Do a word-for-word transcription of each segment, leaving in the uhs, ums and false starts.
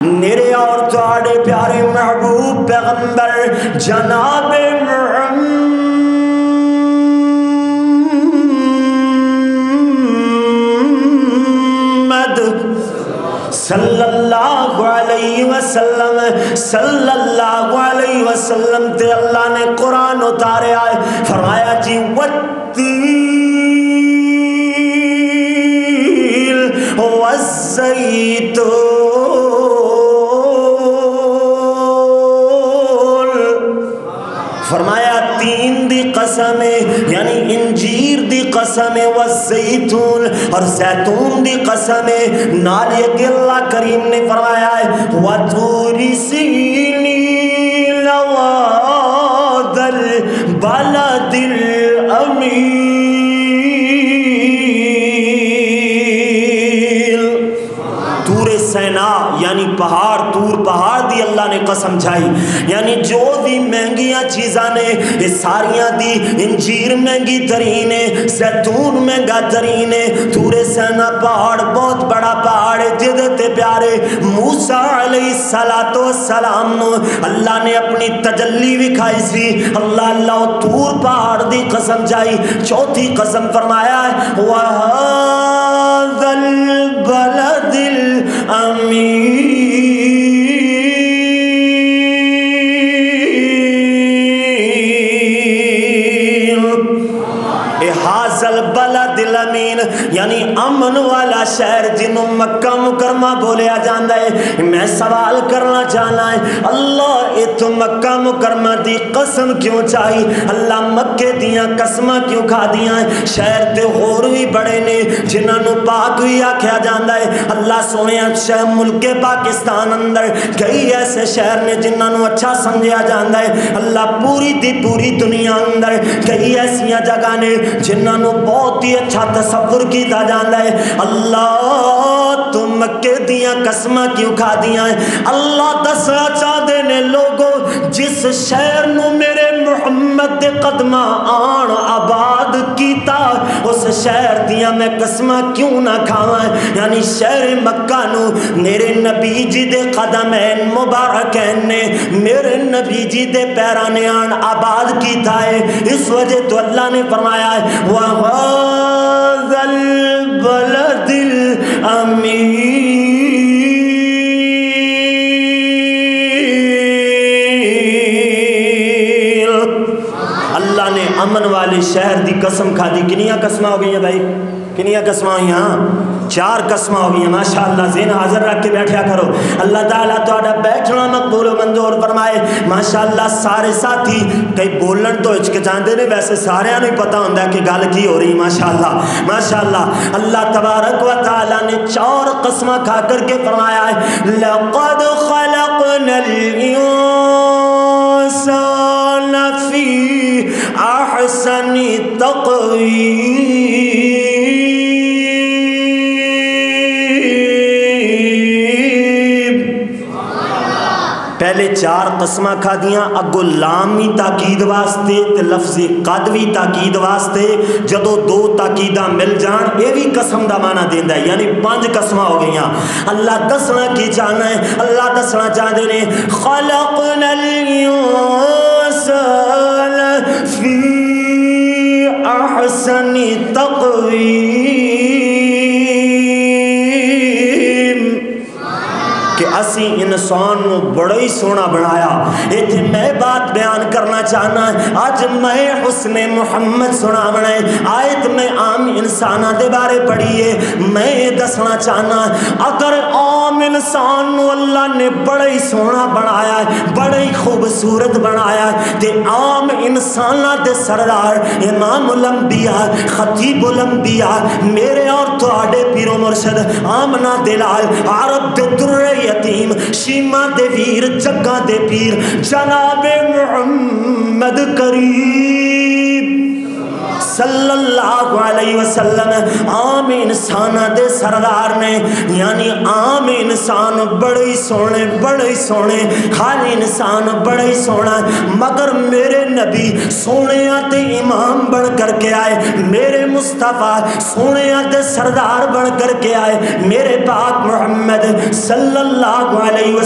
میرے اور تواڈے پیارے محبوب پیغمبر جناب محمد صلی اللہ علیہ وسلم صلی اللہ علیہ وسلم تے اللہ نے قرآن اتارے آئے فرمایا جی والتین والزیتون فرمایا تین دی قسم ہے یعنی انجیر دی قسم ہے والزیتون اور زیتون دی قسم ہے نال یہ کہ اللہ کریم نے فرمایا ہے وَطُورِ سِینِینَ وَهَٰذَا الْبَلَدِ الْأَمِینِ تور سینا یعنی پہاڑ تور پہاڑ دی اللہ نے قسم جھائی یعنی جو بھی مہنگیاں چیزاں نے یہ ساریاں دی انجیر مہنگی ترین ہے زیتون مہنگا ترین ہے تور سینا پہاڑ بہت بڑا پہاڑ ہے جدتے پیارے موسیٰ علیہ السلام نو اللہ نے اپنی تجلی وکھائی سی اللہ اللہ تور پہاڑ دی قسم جھائی چوتھی قسم فرمایا ہے وَهَذَا الْبَلَدِ الْأَمِينِ البلد الامین یعنی امن والا شہر جنہوں مکہ مکرمہ بولیا جاندہ ہے میں سوال کرنا چاہنا ہے اللہ اتو مکہ مکرمہ دی قسم کیوں چاہی اللہ مکہ دیاں قسمہ کیوں کھا دیاں شہر تے غور بھی بڑے نے جنہوں پاک بھی آکھیا جاندہ ہے اللہ سونے شہر ملک پاکستان اندر کئی ایسے شہر نے جنہوں اچھا سمجھیا جاندہ ہے اللہ پوری دی پوری دنیا اندر کئی ایسیاں جگہ نے جنہوں بہت ہی اچھا تصور کیتا جاندہ ہے اللہ تم مکہ دیاں قسمہ کیوں کھا دیاں ہیں اللہ دسنا چاہ دینے لوگوں جس شہر نو میرے محمد دے قدمہ آن آباد کیتا اس شہر دیاں میں قسمہ کیوں نہ کھاواں یعنی شہر مکہ نو میرے نبی جی دے قدمین مبارکین نے میرے نبی جی دے پیرانے آن آباد کیتا ہے اس وجہ تو اللہ نے فرمایا ہے وَهَذَا الْبَلَدِ الْأَمِينِ اللہ نے امن والی شہر دی قسم کھا دی کنیاں قسمہ ہو گئی ہیں بھائی کنیاں قسمہ ہوئی ہیں چار قسمہ ہو گئی ہیں ماشاءاللہ ذہن حاضر رکھ کے بیٹھیا کرو اللہ تعالیٰ تو آڈا بیٹھنا مقبول و منظور فرمائے ماشاءاللہ سارے ساتھی کئی بولن تو ہچکچاندے نے ویسے سارے نہیں پتہ ہوندہ کہ گل کی ہو رہی ماشاءاللہ ماشاءاللہ اللہ تبارک و تعالیٰ نے چار قسمہ کھا کر کے فرمایا ہے لَقَدْ خَلَقْنَا الْإِنسَانَ فِي أَحْسَنِ تَقْوِيمٍ پہلے چار قسمہ کھا دیاں اگو لامی تاکید واسطے تے لفظی قدوی تاکید واسطے جدو دو تاکیدہ مل جان اے بھی قسم دا معنی دیندہ ہے یعنی پانچ قسمہ ہو گئیاں اللہ دسنا کی چاہنا ہے اللہ دسنا چاہ دینے خلقنا الانسان فی احسن تقویم کہ اسی انسان نو بڑا ہی سونا بنایا ایتھے میں بات بیان کرنا چاہنا ہے آج میں حسن محمد سنا بنائے آیت میں عام انسانہ دے بارے پڑھئے میں دسنا چاہنا ہے اگر عام انسان نو اللہ نے بڑا ہی سونا بنایا ہے بڑا ہی خوبصورت بنایا ہے تے عام انسانہ دے سردار امام الانبیاء خطیب الانبیاء میرے اور تو آڈے پیر و مرشد آمنہ دلال عرب دے در یتیم شیمہ دے ویر جگہ دے پیر جناب محمد کریم صلی اللہ علیہ وسلم عام انسانہ دے سردار نے یعنی عام انسان بڑے سونے بڑے سونے خالی انسان بڑے سونا مگر میرے نبی سونے آتے امام بڑھ کر کے آئے میرے مصطفیٰ سونے آتے سردار بڑھ کر کے آئے میرے پاک محمد صلی اللہ علیہ وسلم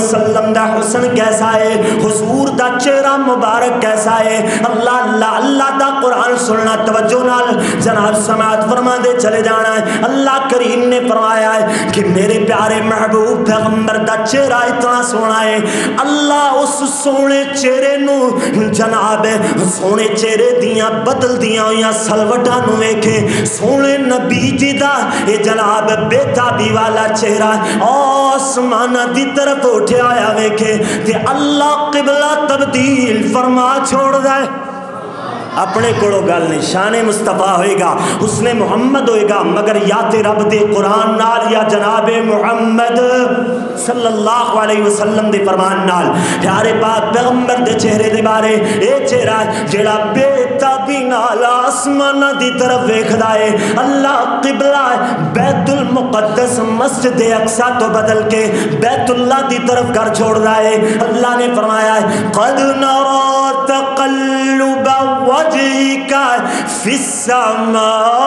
وسلم دا حسن کیسا ہے، حضور دا چہرہ مبارک کیسا ہے. اللہ اللہ اللہ دا قرآن سننا توجہ نال جناب سماعت فرما دے چلے جانا ہے. اللہ کریم نے فرمایا ہے کہ میرے پیارے محبوب پیغمبر دا چہرہ اتنا سونا ہے. اللہ اس سونے چہرے نو جناب سونے چہرے دیاں بدل دیاں ہویاں سلوٹاں نو ویکھے سونے نبی جی دا اے جناب بے تابی والا چہرہ آسمان دی طرف اٹھیا آیا ویکھے تے اللہ قبلہ تبدیل فرما چھوڑ دے. اپنے کوڑو گل نہیں، شان مصطفیٰ ہوئے گا، حسن محمد ہوئے گا، مگر یا تے رب دے قرآن نال یا جناب محمد صلی اللہ علیہ وسلم دے فرمان نال. پیارے پاک پیغمبر دے چہرے دے بارے اے چہرہ جڑا بے تابی نال آسمان دی طرف ویکھدا ہے. اللہ قبلہ بیت المقدس مسجد اقصی تو بدل کے بیت اللہ دی طرف گھر چھوڑدا ہے. اللہ نے فرمایا ہے قد نرى تقلب وجهك في السماء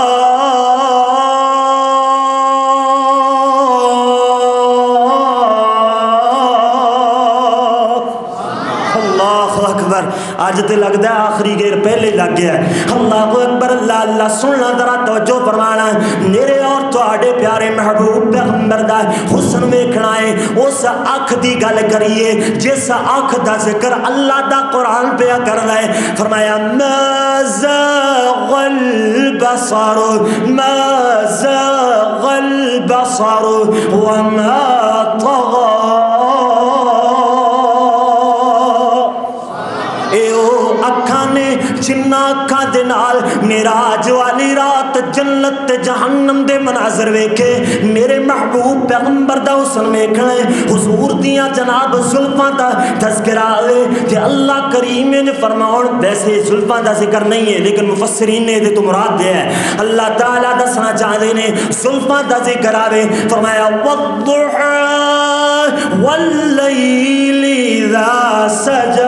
آج تے لگتا ہے آخری گیر پہلے لگ گیا ہے. اللہ اکبر اللہ اللہ سننا ذرا توجہ فرمانا ہے. میرے اور تواڈے پیارے محبوب پیغمبر دا حسن ویکھنا ہے. اس اکھ دی گل کریے جس اکھ دا ذکر اللہ دا قرآن پہ کر رہا ہے. فرمایا ما زاغ البصر ما زاغ البصر وما طغى. جنہ اکھاں دے نال معراج والی رات جنت تے جہنم دے مناظر ویکھے میرے محبوب پیغمبر دا حسن ویکھنا ہے. حضور دیاں جناب زلفاں دا تذکرہ ہے کہ اللہ کریم نے فرماؤن ویسے زلفاں دا ذکر نہیں ہے لیکن مفسرین نے دے تو مراد دیا ہے. اللہ تعالیٰ دسنا چاہتے نے زلفاں دا ذکر آوے. فرمایا والضحى واللیل اذا سجا.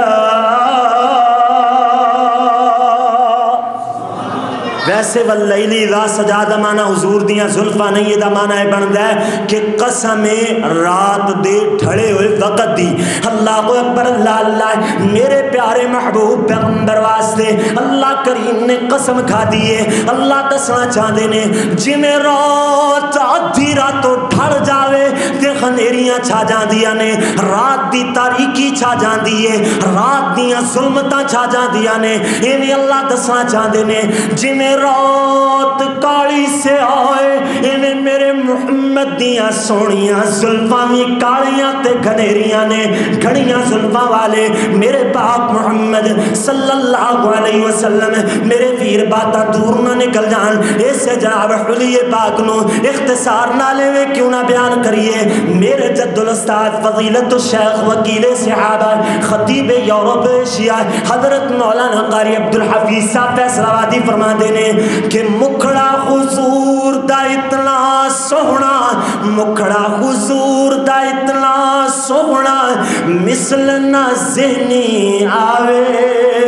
ویسے واللیل اذا سجا دا معنی حضور دیاں زلفاں نہیں ہے دا معنی بندا ہے کہ قسم رات دے ڈھڑے ہوئے وقت دی. اللہ اکبر اللہ اللہ میرے پیارے محبوب پیغمبر واسطے اللہ کریم نے قسم کھا دی ہے. اللہ دسنا چاہتے نے جی میں رات آدھی راتوں ڈھڑ جاوے تے خنیریاں چھا جاندیاں نے رات دی تاریکی چھا جاندی ہے رات دیاں ظلمتاں چھا جاندیاں نے. ایویں اللہ دسنا چاہتے نے جی میں رات کالی سے آئے انہیں میرے محمد دیاں سونیاں زلفاں بھی کالیاں تے گھنیریاں نے. گھڑیاں زلفاں والے میرے پاک محمد صلی اللہ علیہ وسلم میرے ویر باتا دور نہ نکل جان. ایسے جناب حلی پاک نو اختصار نالے میں کیوں نہ بیان کریے. میرے جد الاستاذ فضیلت الشیخ وکیل صحابہ خطیب یورپ ایشیا حضرت مولانا قاری عبدالحفیظ صاحب فیصلہ آبادی فرما دینے کہ مکھڑا حضور دا اتنا سونا مکھڑا حضور دا اتنا سونا مثل نہ ذہنی آوے.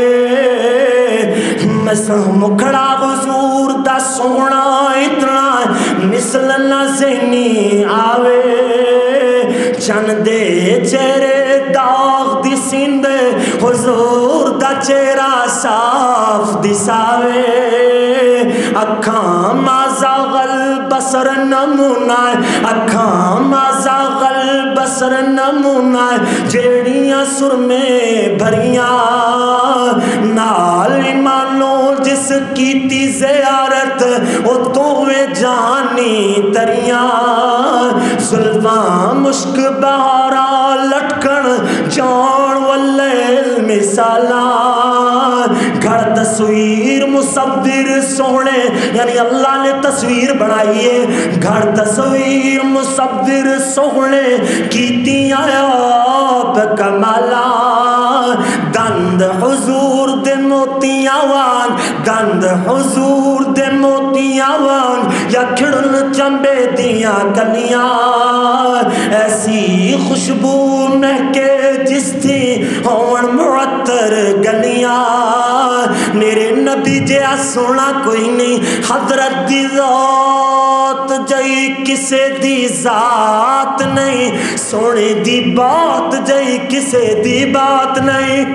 مکھڑا حضور دا سونا اتنا مثل نہ ذہنی آوے. چندے چہرے داغ دی سیندے حضور دا چہرہ صاف دساوے. اکھاں مازاغ البصر نمونہ اکھاں مازاغ البصر نمونہ جیڑیاں سرمے بھریاں نال ایمانوں جس کیتی زیارت او توے جانی تریاں. زلفاں مشک بہارا لٹکن جان واللیل مثالاں. گھر تصویر مصور سونے یعنی اللہ نے تصویر بنائی ہے. گھر تصویر مصور سونے کیتی آپ کمالا. دند حضور دے موتیاں وان دند حضور دے موتیاں وان یا کھڑن چمبے دیاں کلیاں. ایسی خوشبو مہکے جس تھی ہون معطر گلیاں. میرے نبی جیا سونا کوئی نہیں. حضرت دی ذات بات جئی کسے دی ذات نہیں، سونے دی بات جئی کسے دی بات نہیں۔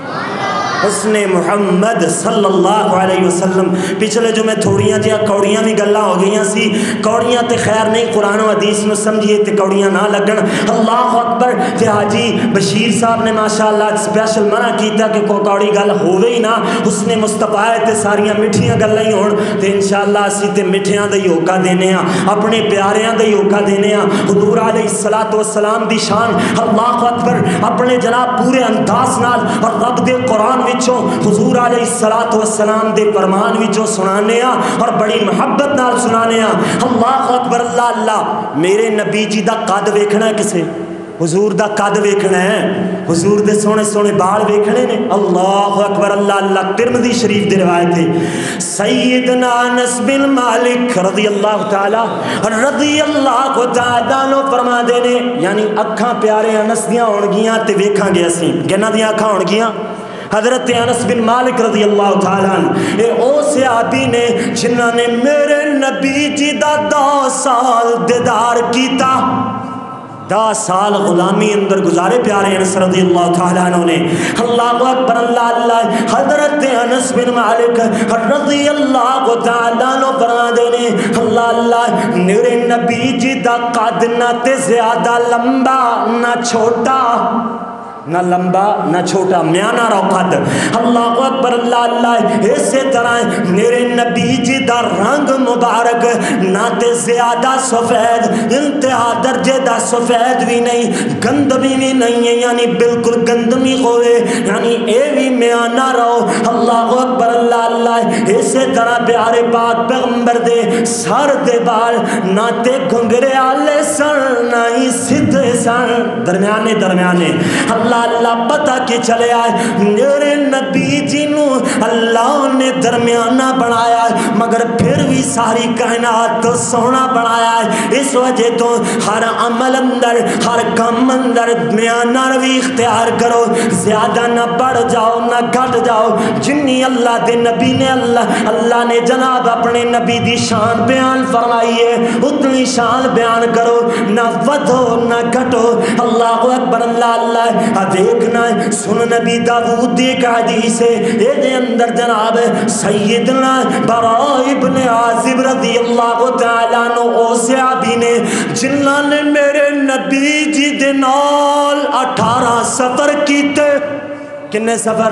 حسن محمد صلی اللہ علیہ وسلم۔ پچھلے جو میں تھوڑیاں جہاں کوڑیاں بھی گلاں ہو گئی سی، کوڑیاں تے خیر نہیں، قرآن و حدیث نو سمجھیے تے کوڑیاں نہ لگن۔ اللہ اکبر۔ تے حاجی بشیر صاحب نے ماشاءاللہ سپیشل منع کیتا کہ کوئی کوڑی گل ہووے ہی نہ، حسن مصطفیٰ تے ساریاں میٹھیاں گلاں ہی ہون۔ تے انشاءاللہ اسی تے میٹھیاں دا ہی ہوکا دینے ہاں، اپنے پیاریاں دا ہی ہوکا دینے ہاں۔ حضور علیہ الصلوۃ والسلام دی شان، اللہ اکبر، اپنے جناب پورے انداز نال اور رب دے قرآن وچوں حضور علیہ الصلوۃ والسلام دے فرمان وچوں سنانے ہاں اور بڑی محبت نال سنانے ہاں۔ اللہ اکبر، اللہ اللہ۔ میرے نبی جی دا قد ویکھنا ہے کسے؟ حضور دا قد ویکھنا ہے، حضور دے سونے سونے بال ویکھنے نے۔ اللہ اکبر، اللہ اللہ۔ ترمذی شریف دی روایت ہے، سیدنا انس بن مالک رضی اللہ تعالی رضی اللہ تعالی عنہ فرما دے نے، یعنی اکھاں پیارے انس دیاں ہون گیاں تے ویکھاں گے اسی کہنا دیاں اکھاں ہون گیاں؟ حضرت انس بن مالک رضی اللہ تعالیٰ عنہ اے او صحابی نے جنہاں نے میرے نبی جی دا دو سال دیدار کیتا، دس سال غلامی اندر گزارے پیارے انس رضی اللہ تعالیٰ عنہ نے۔ اللہ اکبر، اللہ اللہ۔ حضرت انس بن مالک رضی اللہ تعالیٰ عنہ فرما دینے، اللہ اللہ، میرے نبی جی دا قد نہ تے زیادہ لمبا نہ چھوٹا، نہ لمبا نہ چھوٹا، میانہ رو قد۔ اللہ اکبر، اللہ اللہ۔ اسی طرح میرے نبی جی دا رنگ مبارک نہ تے زیادہ سفید، انتہا درجے دا سفید بھی نہیں، گندمی بھی نہیں ہے، یعنی بالکل گندمی ہوئے، یعنی اے بھی میانہ رو۔ اللہ اکبر، اللہ اللہ۔ اسی طرح پیارے پاک پیغمبر دے سر دے بال نہ تے گھنگرے آلے سن نہ ہی سدھے سن، درمیانے درمیانے۔ اللہ اللہ پتہ کہ چلے آئے میرے نبی جی نو اللہ نے درمیانہ بنایا ہے، مگر پھر بھی ساری کائنات تو سونا بنایا ہے۔ اس وجہ تو ہر عمل اندر، ہر کام اندر میانہ روی اختیار کرو، زیادہ نہ بڑھ جاؤ نہ گھٹ جاؤ۔ جنی اللہ دے نبی نے اللہ اللہ نے جناب اپنے نبی دی شان بیان فرمائی ہے، اتنی شان بیان کرو، نہ ودھو نہ گھٹو۔ اللہ اکبر، اللہ اللہ۔ دیکھنا ہے سن نبی داؤد دی ایک حدیث ہے، اے دے اندر جناب سیدنا براء ابن عازب رضی اللہ تعالیٰ عنہ او صحابی نے جنہاں نے میرے نبی جی دے نال اٹھارہ سفر کیتے۔ کنے سفر؟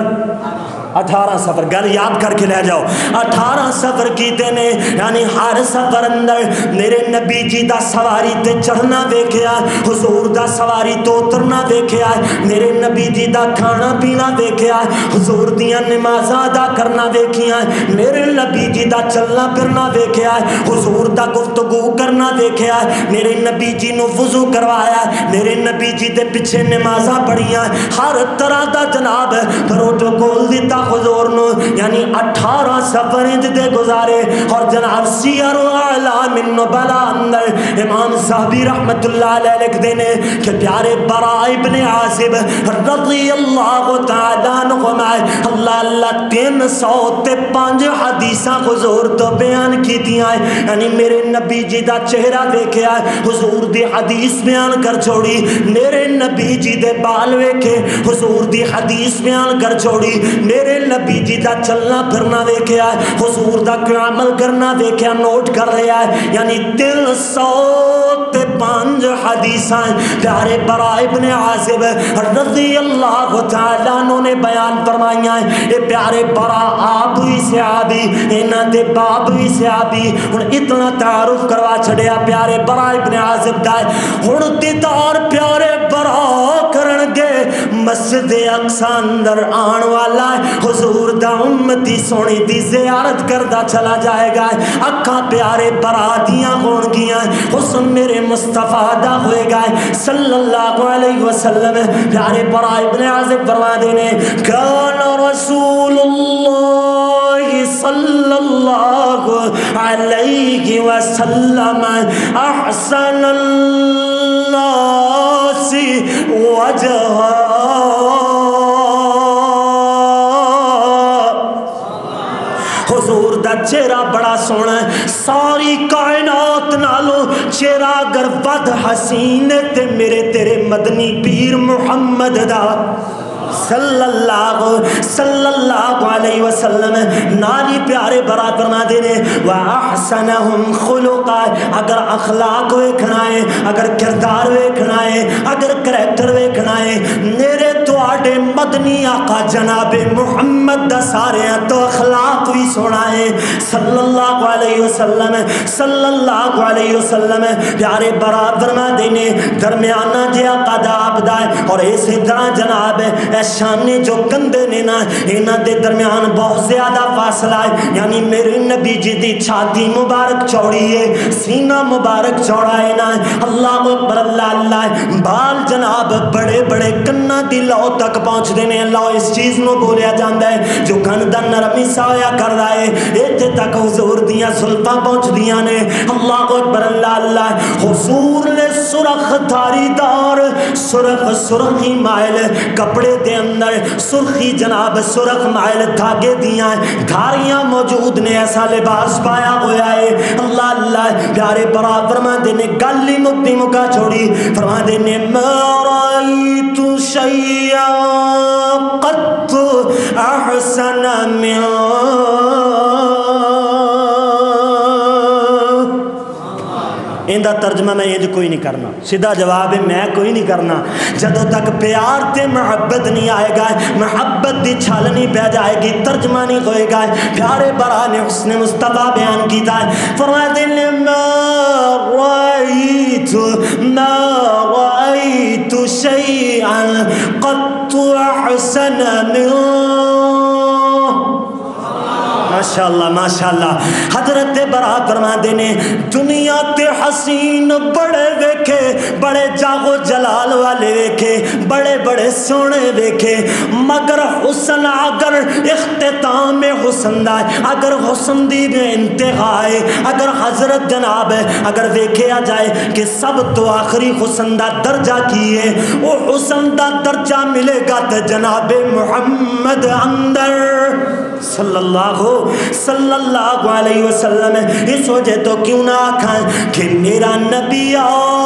اٹھارہ سفر۔ گل یاد کر کے لے جاؤ، اٹھارہ سفر کیتے نے، یعنی ہر سفر اندر میرے نبی جی دا سواری تے چڑھنا دیکھیا، حضور دا سواری تو اترنا دیکھیا، میرے نبی جی دا کھانا پینا دیکھیا، حضور دیاں نمازاں ادا کرنا دیکھیا، میرے نبی جی دا چلنا پھرنا دیکھیا، حضور دا گفتگو کرنا دیکھیا، میرے نبی جی نو وضو کروایا، میرے نبی جی دے پیچھے نمازاں پڑھیاں، ہر طرح دا جناب پروٹوکول دیتا حضور نو، یعنی اٹھارہ سفر دے گزارے۔ اور جناب سیر و اعلام النبلاء اندر امام صاحبی رحمت اللہ علیہ لکھ دینے کہ پیارے براء ابن عازب رضی اللہ تعالیٰ عنہ اللہ اللہ تین سو تے پانچ حدیثاں حضور تو بیان کی دیا ہے، یعنی میرے نبی جی دا چہرہ دیکھیا ہے، حضور دی حدیث بیان کر چھوڑی، میرے نبی جی دے بال ویکھے، حضور دی حدیث بیان کر چھوڑی، میرے نبی جی دا چلنا پھرنا دیکھیا ہے، حضور دا عمل کرنا دیکھیا، نوٹ کر رہا ہے، یعنی تین سو تے پانچ حدیثاں پیارے براء ابن عازب رضی اللہ تعالیٰ عنہ نے بیان فرمائیاں ہیں۔ اے پیارے براء آپ بھی صحابی، انہاں دے باپ بھی صحابی، ہن اتنا تعارف کروا چھڑیا پیارے براء ابن عازب دا، ہن دیدار پیارے براء کرن گے مسجد اقصی اندر آن والا ہے، حضور دا امتی سونی دی زیارت کردہ چلا جائے گا، اکھا پیارے برادیاں ہون گیاں، حسن میرے مصطفیٰ دا ہوئے گا صلی اللہ علیہ وسلم۔ پیارے براء ابن عازب فرما دینے کان رسول اللہ صلی اللہ علیہ وسلم احسن الناس وجہا، حضور دا چہرہ بڑا سونا ہے، ساری کائنات نالو چہرہ اگر ود حسین تے میرے تیرے مدنی پیر محمد دا صلی اللہ صلی اللہ علیہ وسلم نالی پیارے برا فرما دینے وَأَحْسَنَهُمْ خُلُقًا، اگر اخلاق ویکھنائے، اگر کردار ویکھنائے، اگر کریکٹر ویکھنائے، میرے تو آڈے مدنی آقا جناب محمد دا سارے تو اخلاق بھی سنائے صلی اللہ علیہ وسلم صلی اللہ علیہ وسلم پیارے برا فرما دینے درمیانہ جے آقا دا عبدائے اور اسی طرح جناب شانے جو کندے نے نا اینا دے درمیان بہت زیادہ فاصلہ ہے، یعنی میرے نبی جی دی چھاتی مبارک چوڑی ہے، سینہ مبارک چوڑا ہے نا، اللہ اکبر اللہ اللہ، بال جناب بڑے بڑے کنہ دی لو تک پہنچ دینے، اللہ اس چیز نو بولیا جاندہ ہے جو کندہ نرمی سایا کر رہا ہے، ایتے تک حضور دیاں سلطہ پہنچ دیاں نے، اللہ اکبر اللہ اللہ، حضور نے سرخ دھاری دار سرخ سرخی مائل کپڑے دے اندر سرخی جناب سرخ مائل دھاگے دیاں دھاریاں موجود نے، ایسا لباس پایا ہویا ہے، اللہ اللہ پیارے برا فرما دینے گلی مکتی مکا چھوڑی فرما دینے ما رأیت شیئا قط احسن من اندہ ترجمہ میں یہ کوئی نہیں کرنا، سیدھا جواب ہے میں کوئی نہیں کرنا، جدو تک پیار تے محبت نہیں آئے گا محبت دی چھال نہیں پہ جائے گی ترجمہ نہیں ہوئے گا، پیارے برا نے حسن مصطفیٰ بیان کیتا ہے فرمائے دل ما رأیت ما رأیت شیئا قط احسن من ماشاءاللہ ماشاءاللہ حضرت برا فرما دینے دنیا تے حسین بڑے ویکھے بڑے جاغو جلال والے ویکھے بڑے بڑے سونے ویکھے مگر حسن اگر اختتام حسن دائے اگر حسن دی میں انتہائے اگر حضرت جناب ہے اگر ویکھے آ جائے کہ سب تو آخری حسن دا درجہ کیے وہ حسن دا درجہ ملے گا تے جناب محمد اندر صلی اللہ صلی اللہ علیہ وسلم اس وجہ تو کیوں نہ آکھائیں کہ میرا نبی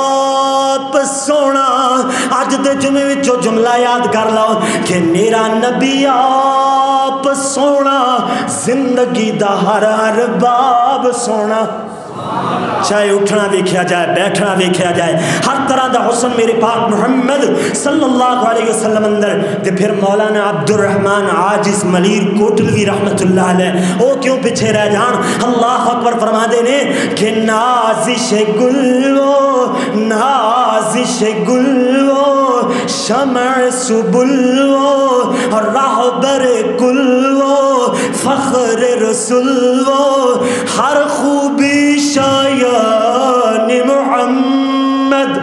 آپ سونا آج دے جمعے وچو جملہ یاد کر لاؤ کہ میرا نبی آپ سونا زندگی دا ہر ہر باب سونا چاہے اٹھنا دیکھا جائے بیٹھنا دیکھا جائے ہر طرح دا حسن میرے پاک محمد صلی اللہ علیہ وسلم اندر تے پھر مولانا عبد الرحمن عاجز ملیر کوٹلوی رحمت اللہ علیہ او کیوں پیچھے رہ جان اللہ اکبر فرما دینے کہ نازش گلو نازش گلو شمع سبلو راہبر کلو فخر رسولو ہر خوبی شایان محمد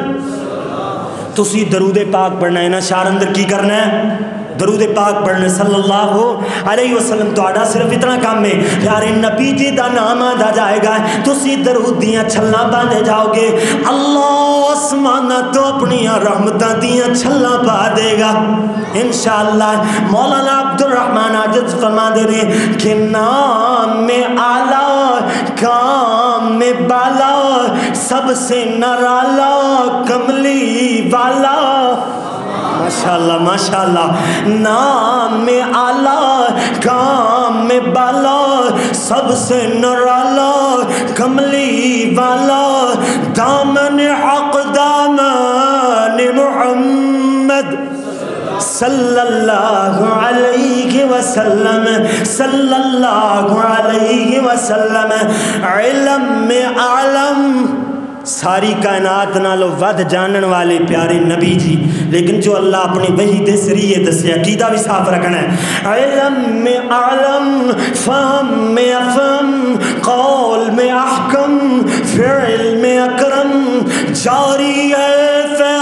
تسی درود پاک پڑھنا ہے نا شار اندر کی کرنا ہے درود پاک پڑھنے صلی اللہ علیہ وسلم تو آڈا صرف اتنا کام ہے پیارے نبی جی دا نام آدھا جائے گا تسی درود دیاں چھلنا باندھے جاؤ گے اللہ آسمانہ تو اپنی رحمتہ دیاں چھلنا پا دے گا انشاءاللہ مولانا عبد الرحمن عاجز فرما دے رہے کہ نام میں آلہ کام میں بالا سب سے نرالا کملی والا ماشاءاللہ ماشاءاللہ نام میں آلہ کام میں بالا سب سے نرالا کملی والا دامن حق دامن محمد صلی اللہ علیہ وسلم صلی اللہ علیہ وسلم علم میں عالم ساری کائنات نالو ود جانن والے پیارے نبی جی لیکن جو اللہ اپنی وحی دے سریے دسے عقیدہ بھی صاف رکھنا ہے علم میں عالم فہم میں افہم قول میں احکم فعل میں اکرم جاری ہے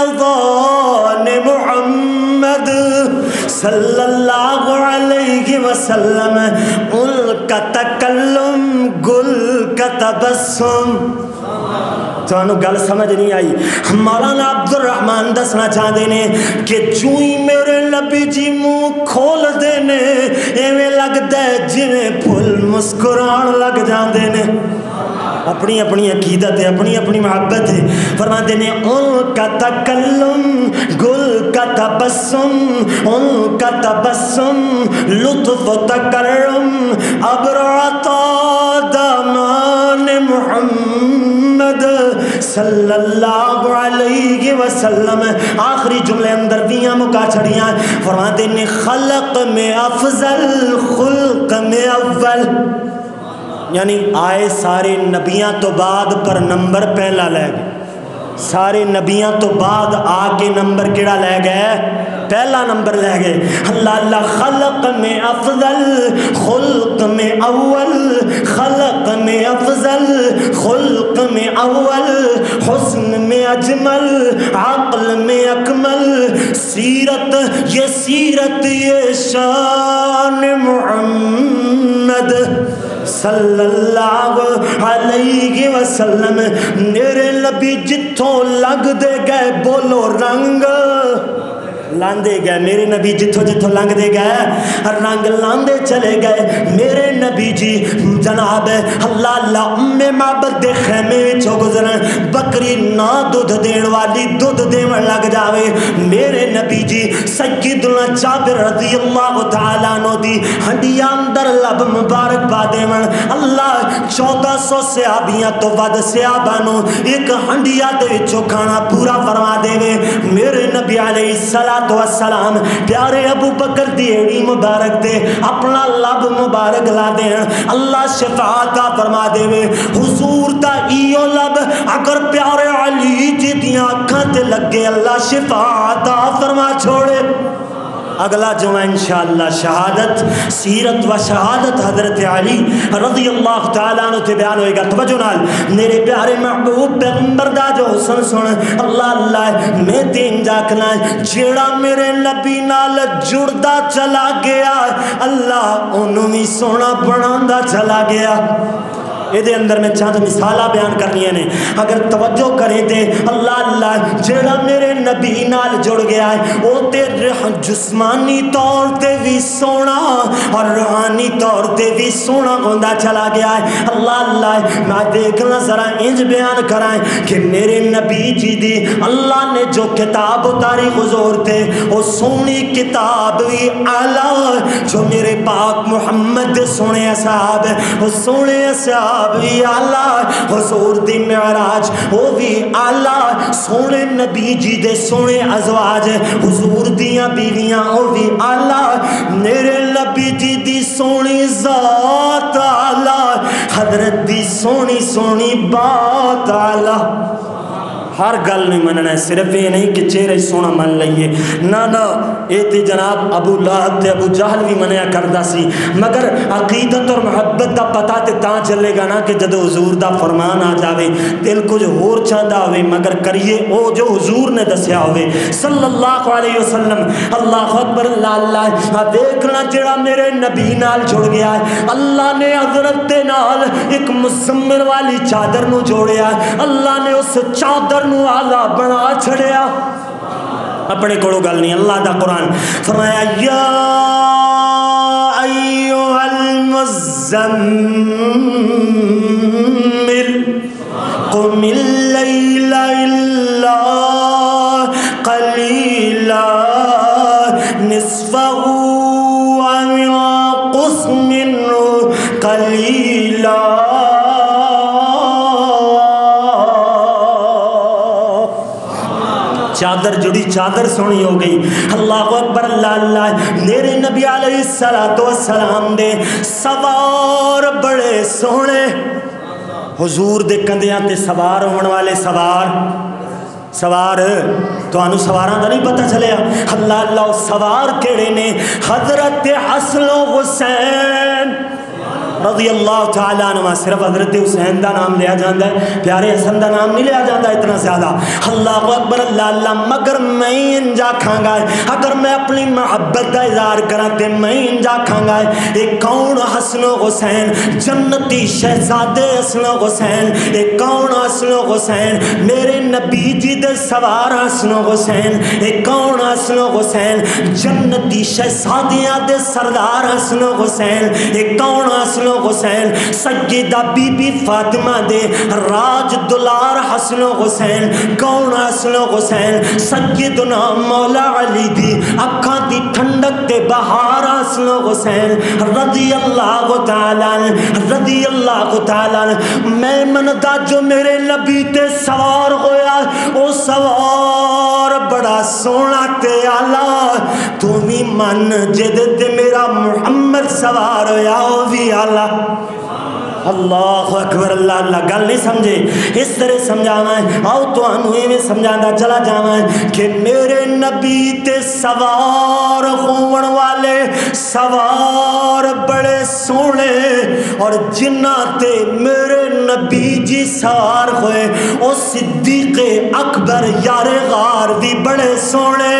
فیضان محمد صلی اللہ علیہ وسلم ان کا تکلم گل کا تبسم تو انہوں گل سمجھ نہیں آئی. مولانا عبد الرحمن دسنا چاہتے ہیں کہ جوئی میرے نبی جی منہ کھول دینے ایویں لگتا ہے جویں پھل مسکران لگ جاندے نے. اپنی اپنی عقیدت ہے, اپنی اپنی محبت ہے. فرماتے ہیں ان کا تکلم گل کا تبسم, ان کا تبسم لطف و تکرم ابرعتا دامان محمد صلی اللہ علیہ وسلم. آخری جملے اندر دیاں مکا چھڑیاں. فرماتے ہیں خلق میں افضل خلق میں اول, یعنی آئے سارے نبیاں تو بعد پر نمبر پہلا لے گئے. سارے نبیاں تو بعد آ کے نمبر کیڑا لے گئے؟ پہلا نمبر لے گئے. اللہ اللہ خلق میں افضل خلق میں اول, خلق میں افضل خلق میں اول, حسن میں اجمل عقل میں اکمل, سیرت یہ سیرت یہ شان محمد صلی اللہ علیہ وسلم. میرے نبی جتھوں لگ دے گئے بولو رنگ لاندے گئے. میرے نبی جتھوں جتھوں لنگ دے گئے رنگ لاندے چلے گئے. میرے نبی جی جناب اللہ اللہ ام معبد دے خیمے وچوں گزرن, بکری نہ دودھ دین والی دودھ دیون لگ جاوے. میرے نبی جی سیدنا جابر رضی اللہ تعالیٰ عنہ دی ہنڈیاں اندر لب مبارک پا دیون. اللہ چودہ سو صحابیاں تو ود صحابہ نو ایک ہنڈیا دے وچوں کھانا پورا فرما دے. میرے نبی علیہ السلام والسلام پیارے ابو بکر دی ایڑی مبارک دے اپنا لب مبارک لا دین. اللہ شفاعت فرما دے وے. حضور دا ایو لب اگر پیارے علی جی دیاں اکھاں تے لگے اللہ شفاعت فرما چھوڑے. اگلا جمعہ انشاءاللہ شہادت سیرت و شہادت حضرت علی رضی اللہ تعالیٰ عنہ تے بیان ہوئے گا. توجہ نال میرے پیارے محبوب پیغمبر دا جو حسن سن اللہ اللہ میں دین جاکنا جیڑا میرے نبی نال جڑدا چلا گیا اللہ انہوں بھی سونا بناندہ چلا گیا. یہ اندر میں چاند مثالہ بیان کرنی ہے. اگر توجہ کریں تے اللہ اللہ جیڑا میرے نبی نال جڑ گیا ہے وہ تے جسمانی طور تے بھی سونا اور روحانی طور تے بھی سونا ہوندہ چلا گیا ہے. اللہ اللہ میں دیکھنا ذرا انج بیان کرائیں کہ میرے نبی جی دی اللہ نے جو کتاب اتاری حضور تے وہ سونی کتاب بھی اعلیٰ جو میرے پاک محمد سونے اصحاب وہ سونے اصحاب بھی آلہ. حضور دی معراج وہ بھی آلہ. سونے نبی جی دے سونے ازواج حضور دیاں بیویاں وہ بھی آلہ. میرے نبی جی دی سونی ذات آلہ, حضرت دی سونی سونی بات آلہ. ہر گل نہیں مننا ہے, صرف یہ نہیں کہ چہرے سونا من لئیے نا نا. یہ تے جناب ابو لہب تے ابو جہل بھی منیا کردہ سی, مگر عقیدت اور محبت دا پتہ تے تاں چلے گا نا کہ جدو حضور دا فرمان آ جاوے دل کچھ ہور چاہتا ہوئے مگر کریے او جو حضور نے دسیا ہوئے صلی اللہ علیہ وسلم. اللہ اکبر اللہ اللہ. دیکھنا جڑا میرے نبی نال جڑ گیا ہے اللہ نے حضرت نال ایک مزمل والی چادر نو جوڑیا. اللہ نے اس چادر نو آلہ بنا چھڑیا. اپنے کوڑو گل نہیں, اللہ دا قرآن فرمایا یا ایوہ المزمل قم اللیل الا قلیلا نصفہ او انقص منہ قلیلا. چادر جڑی چادر سونی ہو گئی. اللہ اکبر اللہ اللہ. میرے نبی علیہ السلام دے سوار بڑے سونے. حضور دے کندیاں تے سوار ہونے والے سوار سوار تو آنو سواراں دا نہیں پتہ چلیا. اللہ اللہ سوار کیڑے نے؟ حضرت حسن و حسین. رضی اللہ تعالیٰ عنہ، صرف حضرت حسین دا نام لیا جاندہ ہے، پیارے حسن دا نام نہیں لیا جاندہ اتنا زیادہ. اللہ اکبر اللہ اللہ. مگر میں انجا کھانگا ہے اگر میں اپنی محبت دا اظہار کراتے میں انجا کھانگا ہے. ایک کون حسن و حسین جنتی شہزادے حسن و حسین، ایک کون حسن و حسین میرے نبی جی دے سوار حسن و حسین، ایک کون حسن و حسین جنتی شہزادیاں دے سردار حسن و حسین، ایک کون حسن و حسین سیدہ بی بی فاطمہ دے راج دلار حسن و حسین، کون حسن و حسین سیدنا مولا علی دی اکھاں دی ٹھنڈک تے بہار حسن و حسین رضی اللہ تعالیٰ رضی اللہ تعالیٰ. میں مندا جو میرے نبی تے سوار ہویا او سوار بڑا سونا تے آلہ، تو بھی من جد تے میرا محمد سوار ہویا او بھی آلہ. اللہ اکبر اللہ اللہ. گل نہیں سمجھے اس طرح سمجھانا ہے. آؤ تو انہیں میں سمجھانا چلا جانا ہے کہ میرے نبی تے سوار خون والے سوار بڑے سونے، اور جنہ تے میرے نبی جی سوار ہوئے او صدیق اکبر یار غار بھی بڑے سونے.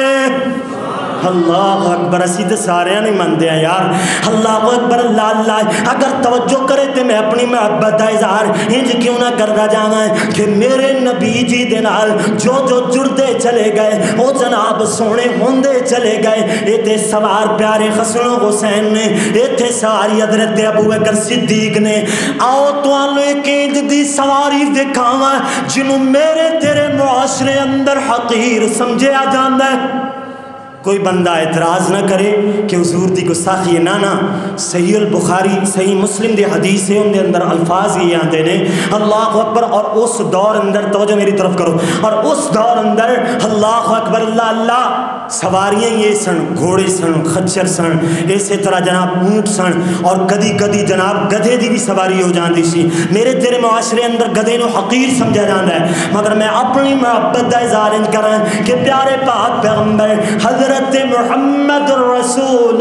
اللہ اکبر. اسی تو سارے نہیں مانتے ہیں یار. اللہ اکبر اللہ اللہ. اگر توجہ کرے تو میں اپنی محبت کا اظہار انج کیوں نہ کرتا جانا ہے کہ میرے نبی جی دے نال جو جو جڑتے چلے گئے وہ جناب سونے ہوندے چلے گئے. یہ تے سوار پیارے حسن و حسین نے، یہ تے سواری حضرت ابو بکر صدیق نے. آؤ تو ایک انج دی سواری دکھاواں جنوں میرے تیرے معاشرے اندر حقیر سمجھیا جاندا ہے. کوئی بندہ اعتراض نہ کرے کہ حضور دی گستاخی ہے. نا نا صحیح البخاری صحیح مسلم دی حدیث ہے، ان دے اندر الفاظ یہ آتے ہیں اللہ اکبر. اور اس دور اندر توجہ میری طرف کرو، اور اس دور اندر اللہ اکبر اللہ اللہ سواریاں یہ سن، گھوڑے سن، خچر سن، اسی طرح جناب اونٹ سن، اور کدی کدی جناب گدھے دی بھی سواری ہو جاندی سی. میرے تیرے معاشرے اندر گدھے نو حقیر سمجھا جاتا ہے، مگر میں اپنی محبت دا اظہار انج کراں کہ پیارے پاک پیغمبر حضرت محمد رسول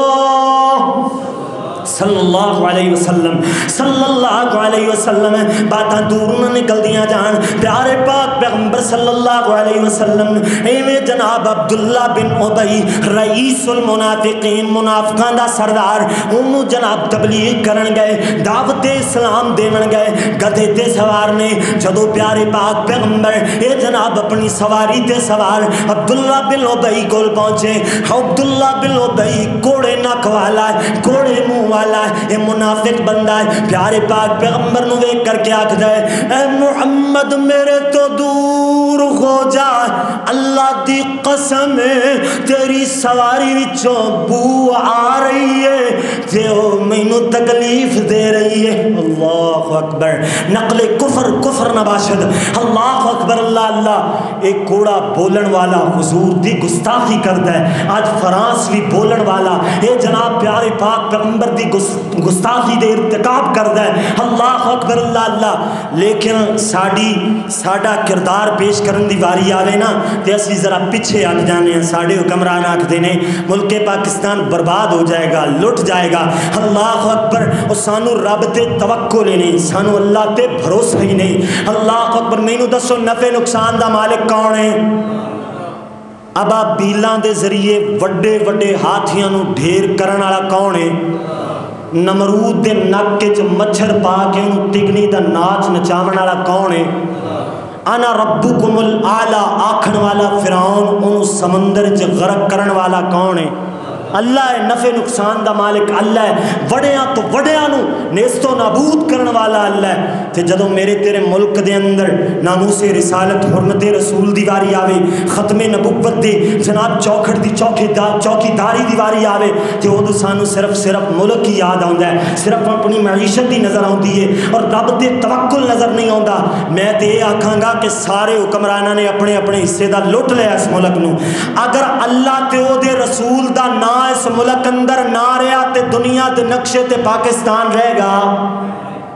اللہ صلی اللہ علیہ وسلم صلی اللہ علیہ وسلم باتاں دور نہ نکل دیا جان. پیارے پاک پیغمبر صلی اللہ علیہ وسلم ایویں جناب عبداللہ بن ابی رئیس المنافقین منافقان دا سردار انہوں جناب تبلیغ کرن گئے، دعوت اسلام دیون گئے. گدھے تے سوار نے جدو پیارے پاک پیغمبر اے جناب اپنی سواری تے سوار عبداللہ بن ابی کول پہنچے. عبداللہ بن ابی کوڑے نک والا کوڑے منہ والا ہے، منافق بندہ ہے. پیارے پاک پیغمبر نو دیکھ کر کے آکھدا ہے اے محمد میرے تو دور ہو جا، اللہ دی قسم ہے تیری سواری وچوں بو آ رہی ہے تے او مینوں تکلیف دے رہی ہے. اللہ اکبر. نقل کفر کفر نباشد. اللہ اکبر اللہ اللہ. ایک کوڑا بولن والا حضور دی گستاخی کرتا ہے. آج فرانس بھی بولن والا اے جناب پیارے پاک پیغمبر دی گستاخی دے ارتکاب کرتا ہے. اللہ اکبر اللہ اللہ. لیکن ساڑی ساڑا کردار پیش کرن دی واری آوے نا تے اسی ذرا پیچھے ہٹ جانے ہیں. ساڑے حکمران آکھدے نے ملک پاکستان برباد ہو جائے گا، لٹ جائے گا. اللہ اکبر. اور سانو رب تے توکل ہی نہیں، سانو اللہ تے بھروسہ ہی نہیں. اللہ اکبر. مینوں دسو نفع نقصان دا مالک کون ہے؟ ابا بیلاں دے ذریعے وڈے وڈے ہاتھیاں نو ڈھیر کرن والا کون ہے؟ نمرود دے نک کے چ مچھر پا کے انہوں تگنی دا ناچ نچاون والا کون ہے؟ انا ربکم الاعلی آکھن والا فرعون انہوں سمندر چ غرق کرن والا کون ہے؟ اللہ ہے. نفع نقصان دا مالک اللہ ہے. وڑیاں تو وڑیاں نو نیست و نابود کرن والا اللہ ہے. تے جدوں میرے تیرے ملک دے اندر ناموس رسالت حرمت رسول دی واری آوے، ختم نبوت دی جناب چوکھٹ دی چوکی دار چوکی داری دی واری آوے تے او سانو صرف صرف ملک ہی یاد آوندا ہے، صرف اپنی معیشت دی نظر آوندی ہے اور رب تے توکل نظر نہیں آوندا. میں تے یہ آکھاں گا کہ سارے حکمراناں نے اپنے اپنے حصے دا لٹ لیا اس ملک نو. اگر اللہ تے او دے رسول دا نام اس ملک اندر نہ رہا تے دنیا تے نقشے تے پاکستان رہے گا؟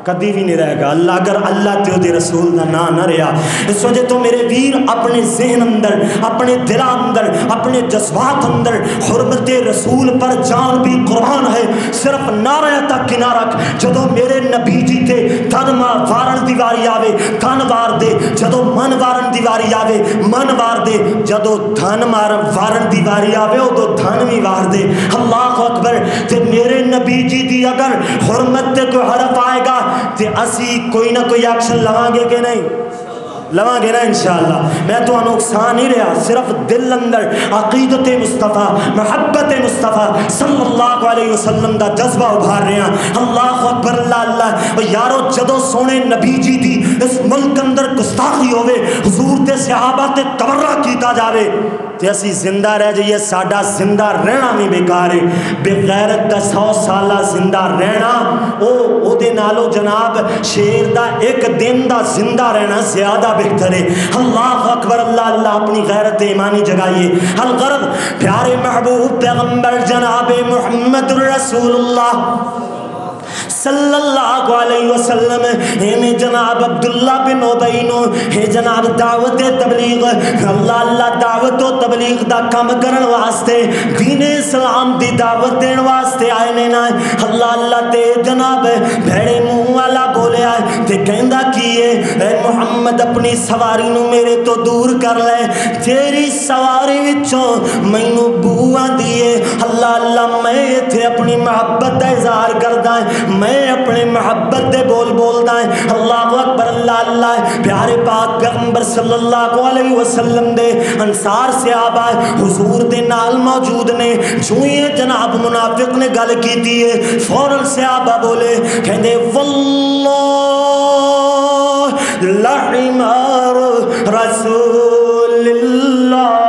کدی بھی نہیں رہے گا اللہ اگر اللہ تے دے رسول دا نام نہ رہا. اس وجہ تو میرے ویر اپنے ذہن اندر, اپنے دل اندر, اپنے جذبات اندر حرمت رسول پر جان بھی قربان ہے. صرف نعرہ تک نہ رکھ, جدو میرے نبی جی تے تن وارن دی واری آوے تن وار دے, جدو من وارن دی واری آوے من وار دے, جدو دھن وارن دی واری آوے ادو دھن بھی وار دے. اللہ اکبر. تے میرے نبی جی دی اگر حرمت تے کوئی حرف آئے گا تے اسی کوئی نہ کوئی ایکشن لواں گے کہ نہیں لواں گے نا انشاءاللہ. میں تو نقصان نہیں رہا, صرف دل اندر عقیدت مصطفیٰ محبت مصطفیٰ صلی اللہ علیہ وسلم دا جذبہ ابھار رہے ہیں. اللہ اکبر اللہ اللہ. یارو جدو سونے نبی جی دی اس ملک اندر گستاخی ہوئے, حضور تے صحابہ تے تبرہ کیتا جاوے تے اسی زندہ رہ جائیے, ساڈا زندہ رہنا بھی بیکار ہے. بے غیرت دا سو سالہ زندہ رہنا او او دے نالو جناب شیر دا ایک دن دا زندہ رہنا زیادہ بہتر ہے. اللہ اکبر اللہ اللہ. اپنی غیرت ایمانی جگائیے. الغرض پیارے محبوب پیغمبر جناب محمد رسول اللہ صلی اللہ علیہ وسلم ہمیں جناب عبداللہ بن ابی نو ہے جناب دعوت تبلیغ اللہ اللہ دعوت و تبلیغ دا کام کرن واسطے دین اسلام دی دعوت دین واسطے آئے نے نا. اللہ اللہ تے جناب بھیڑے منہ والا بولے آئے تے کہندا کیے اے محمد اپنی سواری نو میرے تو دور کر لے, تیری سواری وچوں مینوں بو آندی ہے. اللہ اللہ میں ایتھے اپنی محبت دا اظہار کردا ہے, میں اپنے محبت دے بول بولدا ہے. اللہ اکبر اللہ اللہ. پیارے پاک پیغمبر صلی اللہ علیہ وسلم دے انصار صحابہ حضور دے نال موجود نے. جو یہ جناب منافق نے گل کیتی ہے فوراً صحابہ بولے کہندے واللہ لحمار رسول اللہ.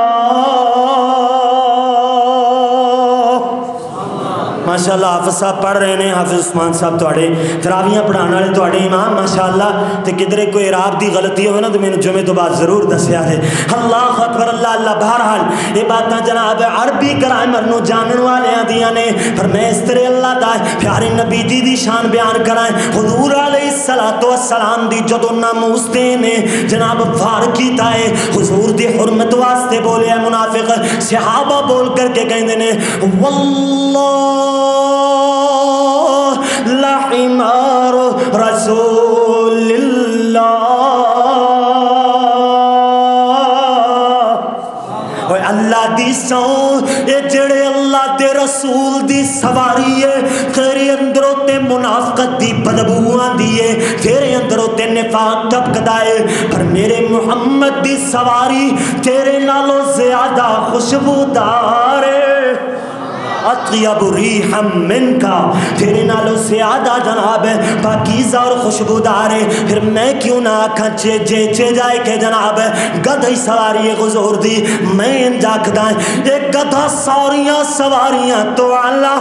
ماشاءاللہ حافظ صاحب پڑھ رہے ہیں, حافظ عثمان صاحب تواڈے تراویاں پڑھانے والے تواڈے امام ماشاءاللہ. تے کدھر کوئی اعراب دی غلطی ہوئے نا تو میں نے جمعے تو بعد ضرور دسیا ہے. اللہ اکبر اللہ اللہ. بہرحال یہ باتاں جناب عربی گرامر نو جانن والیاں دیاں نے, پر میں اس طرح اللہ دا پیارے نبی جی دی شان بیان کرائیں. حضور علیہ الصلوۃ والسلام دی جدو ناموس دے نے جناب وار کیتا ہے حضور دی حرمت واسطے بولے منافق. صحابہ بول کر کے کہندے نے واللہ لحمار رسول اللہ. اللہ دی سو اے جڑے اللہ دے رسول دی سواری ہے, تیرے اندروں تے منافقت دی بدبو آندی ہے, تیرے اندروں تے نفاق ٹپکدا ہے, پر میرے محمد دی سواری تیرے نالوں زیادہ خوشبودار ہے. اطیب ریحا منکا, تیرے نالوں زیادہ جناب پاکیزہ اور خوشبودار ہے. پھر میں کیوں نہ آکھاں چے جے چے جائے کہ جناب گدھائی سواری غزور دی میں انجاکداں ایک گدھا سوریاں سواریاں تو اللہ.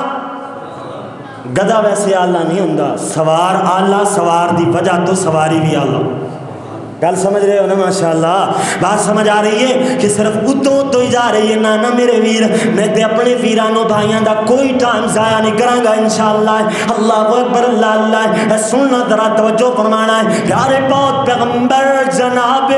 گدھا ویسے آلہ نہیں ہوندہ, سوار آلہ, سوار دی وجہ تو سواری بھی آلہ. گل سمجھ رہے ہو نا ماشاءاللہ. بات سمجھ آ رہی ہے کہ صرف اتو تو ہی جا رہی ہے. نانا میرے ویر میں تے اپنے ویرانوں بھائیاں دا کوئی ٹائم ضائع نہیں کراں گا انشاءاللہ. اللہ اکبر اللہ اللہ. سننا ذرا توجہ فرمانا ہے. پیارے پاک پیغمبر جناب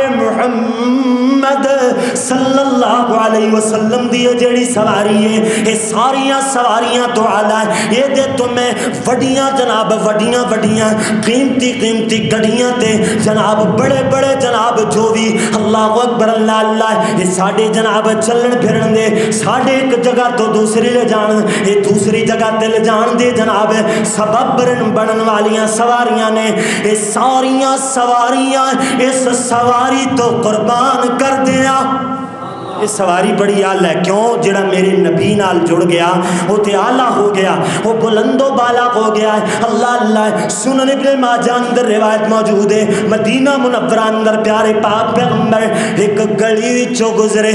محمد صلی اللہ علیہ وسلم دی جیڑی سواری ہے یہ ساریاں سواریاں تو اعلیٰ ہے. یہ دے تو میں وڈیاں جناب وڈیاں وڈیاں قیمتی قیمتی گڈیاں تے جناب بڑے بڑے جناب جو بھی اللہ اکبر اللہ اللہ یہ ساڑھے جناب چلن پھرن دے ساڑھے ایک جگہ تو دوسری لے جان یہ دوسری جگہ تے لے جان دے جناب سبب برن بڑن والیاں سواریاں نے. یہ ساریاں سواریاں اس سواری تو قربان کر دیا. یہ سواری بڑی آلہ ہے. کیوں؟ جڑا میرے نبی نال جڑ گیا وہ تے آلہ ہو گیا, وہ بلند و بالا ہو گیا ہے. اللہ اللہ. سنن ابن ماجہ اندر روایت موجود ہے مدینہ منورہ اندر پیارے پاک پیغمبر ایک گلی وچوں گزرے.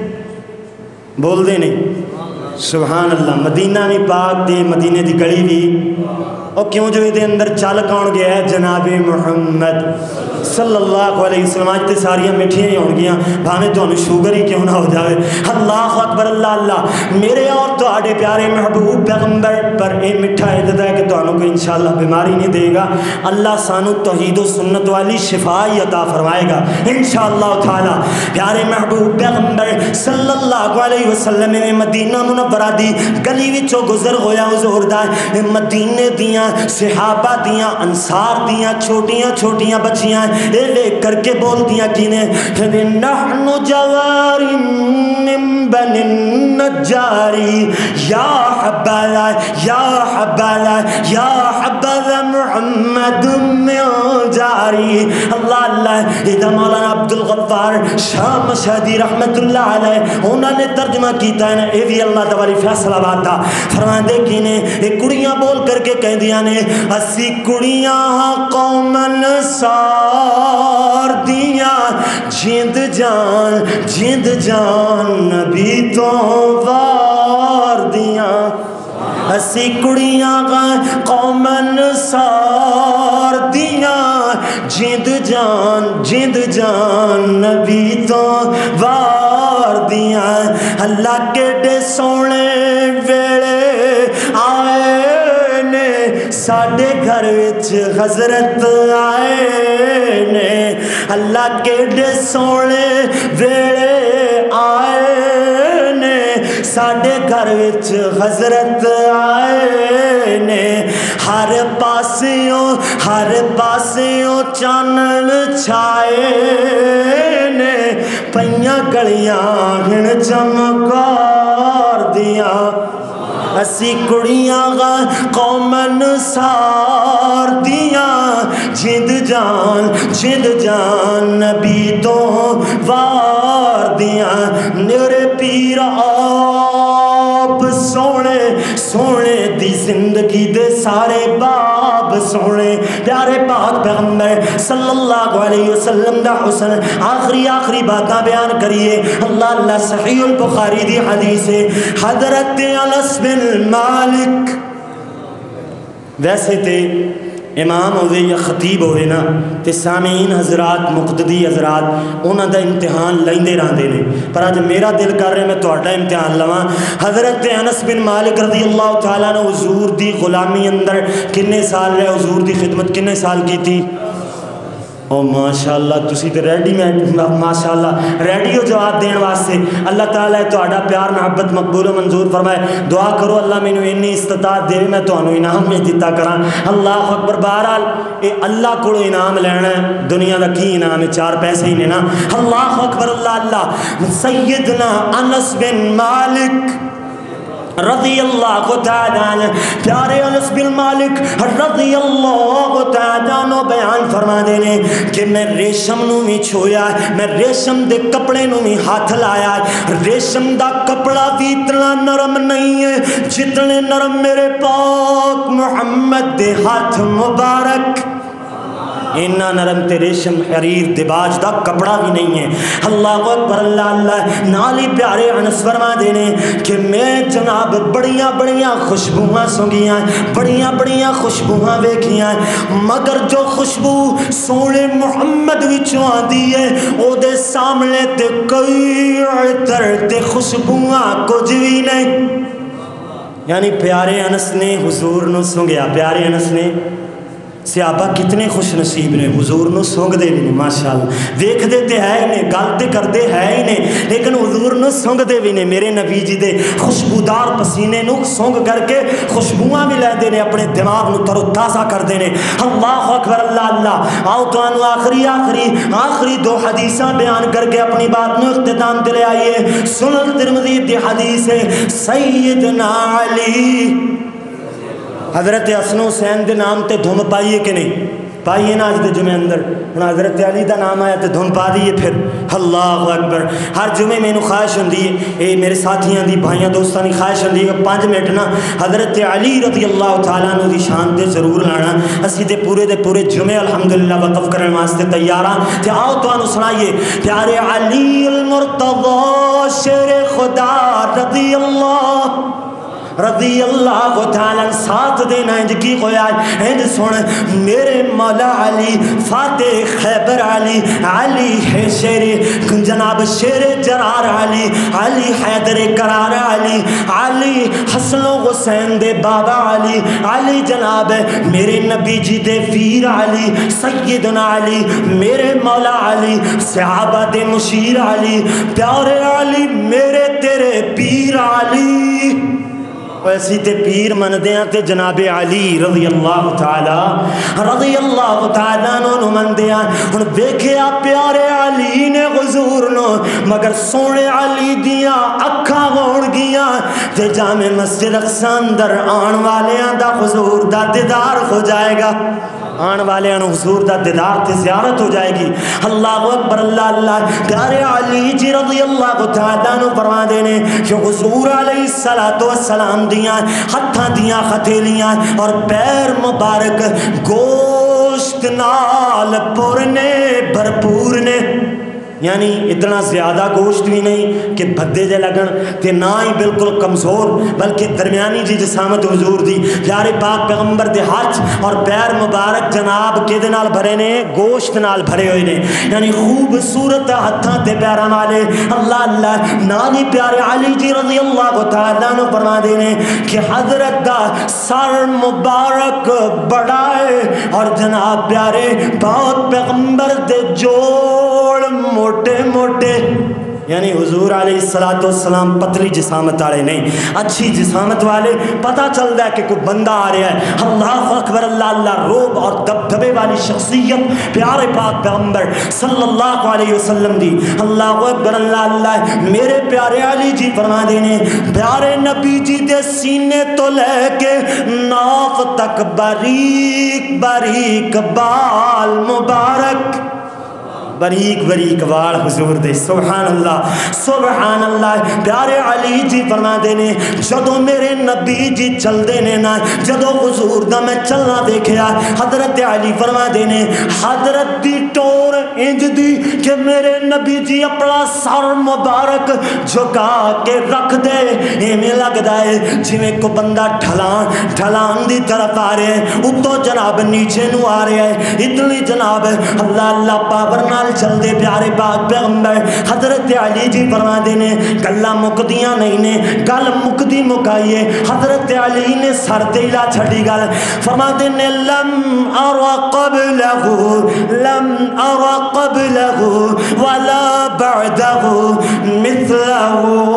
بول دے نہیں سبحان اللہ. مدینہ بھی پاک دے مدینے دی گلی بھی اور کیوں جو یہ اندر چل کون گیا ہے جناب محمد صلی اللہ علیہ وسلم. آج تے ساریاں مٹھیاں ہی ہون گیاں بھاویں تانوں شوگر ہی کیوں نہ ہو جاوے. اللہ اکبر اللہ اللہ. میرے اور تو تواڈے پیارے محبوب پیغمبر پر اے مٹھا عہد ہے کہ تانوں کو انشاءاللہ بیماری نہیں دے گا. اللہ سانو توحید و سنت والی شفا عطا فرمائے گا انشاءاللہ تعالی. پیارے محبوب پیغمبر صلی اللہ علیہ وسلم میں مدینہ منورہ دی گلی وچوں گزر ہویا حضور دا مدینے دیاں صحابہ دیاں انصار دیاں چھوٹیاں چھوٹیاں بچیاں اے دیکھ کر کے بول دیاں کینے نحن جوار من بن النجاری یا حبالا یا حبالا یا حبالا محمد من جاری. اللہ اللہ ادھا مولانا عبدالغفار شاہ مشہدی رحمت اللہ علیہ انہوں نے ترجمہ کیتا ہے نا اے بھی اللہ تباری فیصلہ باتا فرمان دے کی نے ایک کڑیاں بول کر کے کہہ دیا نے اسی کڑیاں قومن سار دیاں جیند جان جیند جان نبی تو وار دیاں اسی کڑیاں قومن سار دیاں جیند جان جیند جان نبی تو وار دیاں. اللہ کے ڈے سونے ویڑے آئے نے ساڑھے گھر وچ حضرت آئے نے. اللہ کے ڈے سونے ویڑے آئے نے ساڑھے گھر وچ حضرت آئے نے. ہر پاسیوں ہر پاسیوں چانن چھائے نے پئیاں گلیاں ہن چمکار دیاں. اسی کڑیاں قومن سار دیاں جند جان جند جان نبی تو وار دیاں. میرے پیر آپ سونے سونے دی زندگی دے سارے باب سونے پیارے پاک پیغمبر صلی اللہ علیہ وسلم دا حسن آخری آخری باتاں بیان کریے. اللہ اللہ صحیح البخاری دی حدیث ہے حضرت انس بن مالک ویسے تے امام ہوئے یا خطیب ہوئے نا تے سامعین حضرات مقتدی حضرات انہاں دا امتحان لیندے رہندے نے پر آج میرا دل کر رہے میں تہاڈا امتحان لواں. حضرت انس بن مالک رضی اللہ تعالیٰ نے حضور دی غلامی اندر کنے سال رہے حضور دی خدمت کنے سال کی تھی؟ او ماشاءاللہ تسی تے ریڈی میں ماشاءاللہ ریڈی ہو جواب دین واسطے. اللہ تعالیٰ تہاڈا پیار محبت مقبول و منظور فرمائے. دعا کرو اللہ مینوں انی استطاعت دے میں تانوں انعام میں دتا کراں. اللہ اکبر. بہرحال اے اللہ کولو انعام لینا ہے دنیا دا کی انعام ہے چار پیسے ہی نے نا. اللہ اکبر اللہ اللہ. سیدنا انس بن مالک رضی اللہ تعالیٰ عنہ پیارے انس بن مالک رضی اللہ تعالیٰ عنہ بیان فرما دینے کہ میں ریشم نو بھی چھویا میں ریشم دے کپڑے نو بھی ہاتھ لایا. ریشم دا کپڑا بھی اتنا نرم نہیں ہے جتنے نرم میرے پاک محمد دے ہاتھ مبارک. اینا نرم تے ریشم حریر دباج دا کپڑا بھی نہیں ہے. اللہ اکبر اللہ اللہ. نالی پیارے انس فرما دینے کہ میں جناب بڑیاں بڑیاں خوشبوہاں سنگیاں بڑیاں بڑیاں خوشبوہاں ویکھیاں مگر جو خوشبو سونے محمد وچوں آدھی ہے او دے سامنے تے کوئی عطر تے خوشبوہاں کچھ بھی نہیں. یعنی پیارے انس نے حضور نو سنگیا. پیارے انس نے صحابہ کتنے خوش نصیب نے حضور نو سونگ دے بھی نہیں ماشاءاللہ. ویکھ دے تے ہے ہی نے گل تے کر دے ہے ہی نے لیکن حضور نو سونگ دے بھی نے. میرے نبی جی دے خوشبودار پسینے نو سونگ کر کے خوشبوواں بھی لے دے نے اپنے دماغ نو تر و تازہ کر دے نے. اللہ اکبر اللہ اللہ. آؤ تو آخری آخری آخری دو حدیثاں بیان کر کے اپنی بات نو اختتام تے لے آئیے. سنن ترمذی دی حدیث ہے سیدنا علی حضرت حسن حسین دے نام تے دھم پائیے کہ نہیں پائیے نا. آج دے جمعے اندر ہن حضرت علی دا نام آیا تے دھم پا دیئے پھر. اللہ اکبر. ہر جمعے میں نو خواہش ہوندی ہے اے میرے ساتھیاں دی بھائیاں دوستاں دی خواہش ہوندی ہے پانچ منٹ نا حضرت علی رضی اللہ تعالیٰ عنہ دی شان تے ضرور لانا. اسی تے پورے دے پورے جمعے الحمدللہ وقف کرنے واسطے تیار ہاں. تے آؤ تانوں سنائیے پیارے علی المرتضی شیر خدا رضی اللہ رضی اللہ تعالیٰ ساتھ دینا انج کی ہویا ہے انج سن میرے مولا علی فاتح خیبر علی علی ہے شیر جناب شیر جرار علی علی حیدر قرار علی علی حسن و حسین دے بابا علی علی جناب میرے نبی جی دے ویر علی سیدنا علی میرے مولا علی صحابہ دے مشیر علی پیارے علی میرے تیرے پیر علی ویسی تے پیر من دیاں تے جناب علی رضی اللہ تعالی رضی اللہ تعالیٰ نو من دیاں ان دیکھیا پیارے علی نے حضور نو مگر سونے علی دیاں اکھا گوڑ گیاں تے جامع مسجد اقصی اندر آن والیاں دا حضور دا دیدار ہو جائے گا آن والے ان حضور دا دیدار تے زیارت ہو جائے گی اللہ اکبر اللہ اللہ پیارے علی جی رضی اللہ تعالیٰ نو فرما دینے کہ حضور علیہ السلام دیاں ہتھاں دیاں ختیلیاں اور پیر مبارک گوشت نال پورنے بھرپور نے یعنی اتنا زیادہ گوشت بھی نہیں کہ بھدے جے لگن تے نہ ہی بالکل کمزور بلکہ درمیانی جی جسامت حضور دی پیارے پاک پیغمبر دے ہاتھ اور پیر مبارک جناب کے دے نال بھرے نے گوشت نال بھرے ہوئے نے یعنی خوبصورت ہتھاں تے پیراں والے اللہ اللہ نانی پیارے علی جی رضی اللہ تعالیٰ عنہ فرما دینے کہ حضرت دا سر مبارک بڑائے اور جناب پیارے پاک پیغمبر دے جوڑ موٹے موٹے یعنی حضور علیہ السلام پتلی جسامت والے نہیں اچھی جسامت والے پتہ چلتا ہے کہ کوئی بندہ آ رہا ہے اللہ اکبر اللہ اللہ روب اور دبدبے والی شخصیت پیارے پاک پیغمبر صلی اللہ علیہ وسلم دی اللہ اکبر اللہ اللہ میرے پیارے علی جی فرما دینے پیارے نبی جی دے سینے تو لے کے ناف تک باریک باریک بال مبارک بریک بریک وال حضور دے سبحان اللہ سبحان اللہ پیارے علی جی فرما دینے جدو میرے نبی جی چل دینے نا جدو حضور دا میں چلنا دیکھیا حضرت علی فرما دینے حضرت دی ٹور انج دی کہ میرے نبی جی اپنا سر مبارک جھکا کے رکھ دے ایمیں لگ دائے جی میں کو بندہ ڈھلان ڈھلان دی طرف آ رہے ہیں اتو جناب نیچے نو آ رہے ہیں اتنی جناب اللہ اللہ پاور نال چل دے پیارے پاک پیغمبر حضرت علی جی فرما دینے گلہ مکدیاں نہیں نے گل مکدی مکائیے حضرت علی نے سر دیلا چھڑی گل فرما دینے لم ارى قبله لم ارى قبله ولا بعده مثله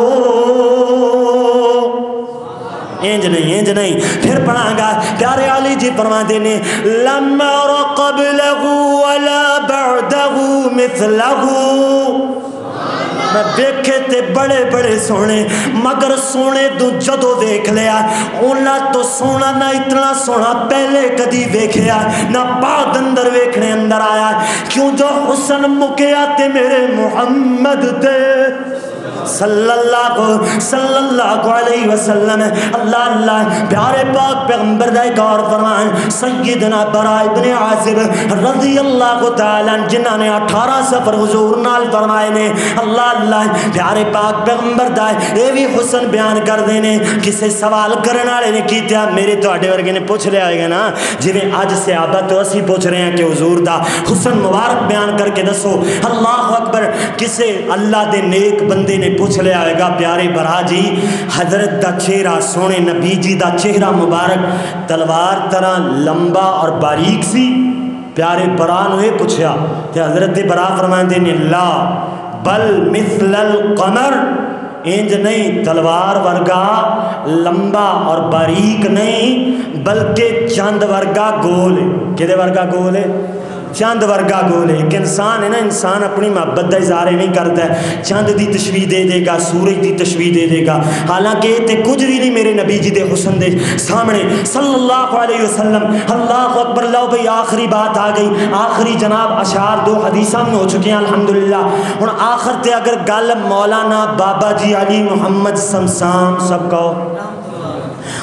اینج نہیں اینج نہیں پھر پڑھا گا پیارے علی جی فرما دینے لم ارى قبله ولا بعده مثله میں دیکھے تے بڑے بڑے سونے مگر سونے تو جدو دیکھ لیا اونا تو سونا نہ اتنا سونا پہلے کدی دیکھیا نہ بعد اندر ویکھنے اندر آیا کیوں جو حسن مکیا تے میرے محمد تے صلی اللہ صلی اللہ علیہ وسلم اللہ اللہ پیارے پاک پیغمبر دا غور فرمائیں سیدنا براء ابن عازب رضی اللہ تعالیٰ جنہاں نے اٹھارہ سفر حضور نال فرمائے نے اللہ اللہ پیارے پاک پیغمبر دا اے بھی حسن بیان کر دینے کسے سوال کرنے والے نے کیتیا میرے تو اڈے ورگے نے پوچھ لیا ہے گا نا جویں اج صحابہ تو اسی پوچھ رہے ہیں کہ حضور دا حسن مبارک بیان کر کے دسو اللہ اکبر کسے اللہ دے نیک بندے نے پوچھ لیا آئے گا پیارے برا جی حضرت دا چہرہ سونے نبی جی دا چہرہ مبارک تلوار طرح لمبا اور باریک سی پیارے برا نے پوچھا کہ حضرت برا فرمائیں دینے لا بل مثل القمر انج نہیں تلوار ورگا لمبا اور باریک نہیں بلکہ چاند ورگا گول ہے کدے ورگا گول ہے چاند ورگا گول ہے ایک انسان ہے نا انسان اپنی محبت دا اظہار نہیں کرتا ہے چاند دی تشبیح دے دے گا سورج دی تشبیح دے دے گا حالانکہ تے کچھ بھی نہیں میرے نبی جی دے حسن دے سامنے صلی اللہ علیہ وسلم اللہ اکبر لو بھئی آخری بات آ گئی آخری جناب اشعار دو حدیثاں میں ہو چکے ہیں الحمدللہ اور آخر تے اگر گل مولانا بابا جی علی محمد سمسام سب کہو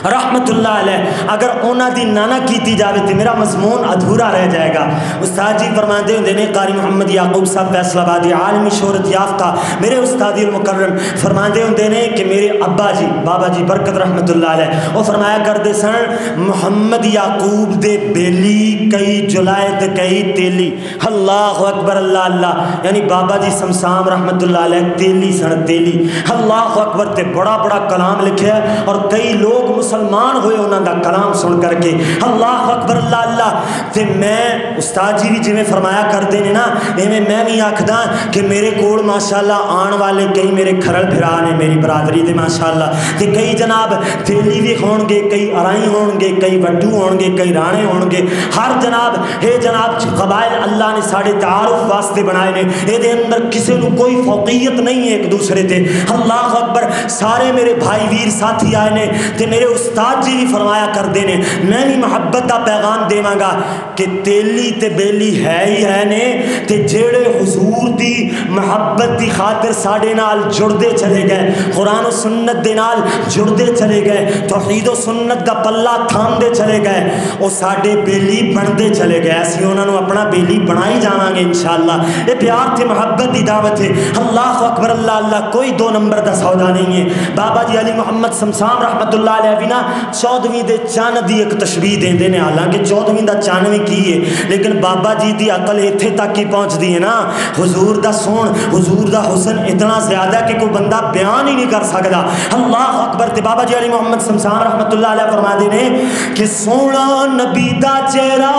رحمت اللہ علیہ، اگر انہاں دی نانا کیتی جاوے تو میرا مضمون ادھورا رہ جائے گا۔ استاد جی فرماندے ہوندے نے، قاری محمد یعقوب صاحب فیصل آبادی عالمی شہرت یافتہ میرے استادی المکرم، فرماندے ہوندے نے کہ میرے ابا جی بابا جی برکت رحمت اللہ علیہ وہ فرمایا کرتے سن، محمد یعقوب دے بیلی کئی جلائد کئی تیلی، اللہ اکبر اللہ اللہ، یعنی بابا جی سمسام رحمت اللہ علیہ تیلی سن، تیلی، اللہ اکبر، تے بڑا بڑا کلام لکھیا ہے اور کئی لوگ مسلمان ہوئے انہاں دا کلام سن کر کے، اللہ اکبر اللہ اللہ۔ تے میں استاد جی بھی جویں فرمایا کرتے نے نا، ایویں میں بھی آکھدا کہ میرے کول ماشاءاللہ آن والے کئی میرے کھرل بھرا نے میری برادری دے ماشاءاللہ، تے کئی جناب تیلی بھی ہون گے، کئی ارائی ہون گے، کئی وڈو ہون گے، کئی رانے ہون گے، ہر جناب اے جناب قبائل اللہ نے ساڑے تعارف واسطے بنائے نے، اے دے اندر کسی نو کوئی فوقیت نہیں ہے ایک دوسرے تے، اللہ اکبر، سارے میرے بھائی ویر ساتھی آئے نے، تے میرے استاد جی بھی فرمایا کر دے نے، میں بھی محبت دا پیغام دیواں گا کہ تیلی تے بیلی ہے ہی ہے نے، تے جیڑے حضور دی محبت دی خاطر ساڑے نال جڑدے چلے گئے، قرآن و سنت دے نال جڑدے چلے گئے، توحید و سنت دا پلہ تھام دے چلے گئے، او ساڑے بیلی بندے چلے گئے، ایسی انہوں نے اپنا بیلی بنائی جانا گے انشاءاللہ۔ اے پیار تے محبت دی دعوت ہے، اللہ اکبر اللہ اللہ، کوئی دو نمبر دا سودا نہیں ہے۔ بابا جی علی محمد سمسام رحمت اللہ علیہ بنا چودویں دے چاند دی ایک تشبیح دیں دے نے، حالانکہ چودویں دا چانویں کی ہے، لیکن بابا جی دی عقل ایتھے تک کی پہنچ دی ہے نا، حضور دا سون، حضور دا حسن اتنا زیادہ کہ کوئی بندہ بیان ہی نہیں کر سکتا، اللہ اکبر۔ تے بابا جی علی محمد سمسام رحمت اللہ علیہ فرما دے نے کہ سونا نبی دا چہرہ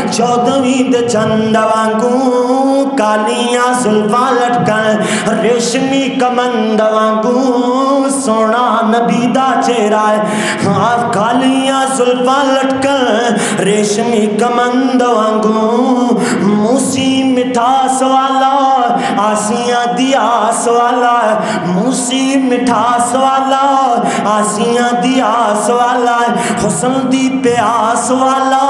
چودویں دے چند وانگوں، کالیاں زلفاں لٹکن ریشمی کمند وانگوں، سونا نبی دا چہرہ ہے، کالیاں زلفاں لٹکن ریشمی کمند وانگوں، موسی مٹھاس والا آسیاں دی آس والا، موسی مٹھاس والا آسیاں دی آس والا، حسن دی پیاس والا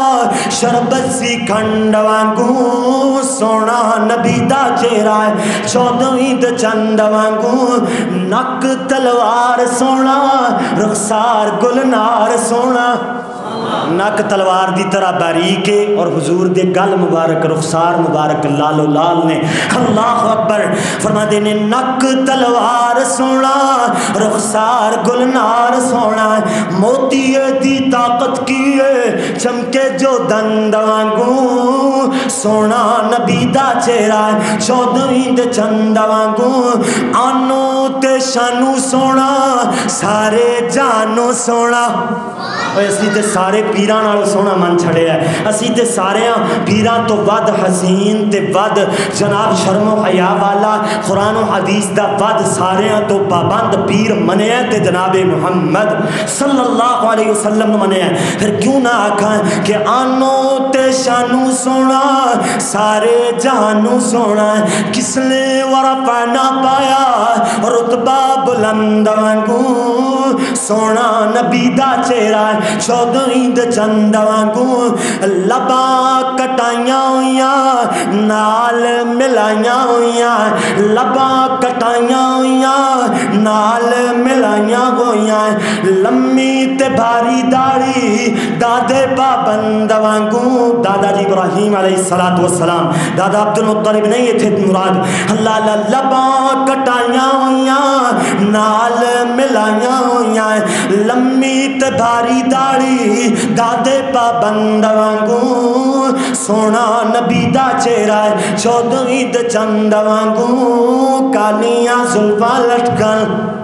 شربت سی کھنڈ وانگوں، سونا نبی دا چہرہ ہے چودویں دے چند وانگوں، نک تلوار سونا رخسار گلنار سونا، نک تلوار دی طرح باریک ہے اور حضور دے گل مبارک رخسار مبارک لال و لال نے، اللہ اکبر، فرما دے نے نک تلوار سونا رخسار گلنار سونا، موتی دی طاقت کیے چمکے جو دند وانگوں، سونا نبی دا چہرہ چودویں دے چند وانگوں، آنو تے شانو سونا سارے جانو سونا، اسی تے سارے پیران نال سونا من چھڑے ہے، اسی تے سارے پیران تو ود حسین تے ود جناب شرم و حیا والا قرآن و حدیث دا ود سارے تو پابند پیر منے ہیں تے جناب محمد صلی اللہ علیہ وسلم منے ہیں۔ پھر کیوں نہ آکھاں کہ آنو تے شانو سونا سارے جہانو سونا، کس نے ورفع نہ پایا رتبہ بلند وانگوں، سونا نبی دا چہرہ چودویں دے چند وانگوں، لباں کٹائیاں ہویاں نال ملائیاں ہویاں، لباں کٹائیاں ہویاں نال ملائیاں ہویاں، لمبی تے بھاری داڑھی دادے پابند وانگوں، دادا جی ابراہیم علیہ السلام، دادا عبد المطلب نہیں یہ تھے مراد، اللہ اللہ، لباں کٹائیاں ہویاں نال ملائیاں ہویاں، لمبی تے بھاری داڑھی دادے پابند وانگوں، سونا نبی دا چہرہ چودویں دے چند وانگوں، کالیاں زلفاں لٹکن